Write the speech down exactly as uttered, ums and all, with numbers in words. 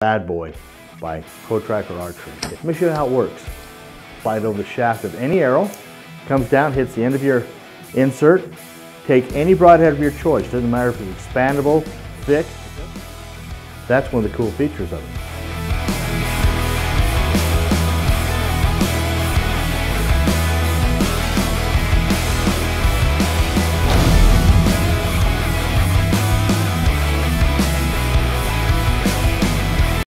Bad Boy by Track or Archery. Let me show you how it works. Slide it over the shaft of any arrow, comes down, hits the end of your insert. Take any broadhead of your choice. Doesn't matter if it's expandable, thick. That's one of the cool features of it.